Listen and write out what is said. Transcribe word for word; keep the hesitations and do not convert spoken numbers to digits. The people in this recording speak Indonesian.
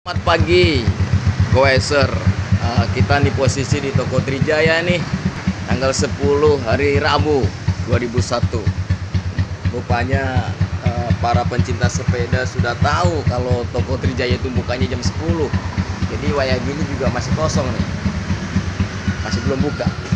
Selamat pagi, goeser. Uh, kita di posisi di Toko Trijaya nih, tanggal sepuluh hari Rabu dua ribu satu. Rupanya uh, para pencinta sepeda sudah tahu kalau Toko Trijaya itu bukanya jam sepuluh. Jadi wayah gini juga masih kosong nih, masih belum buka.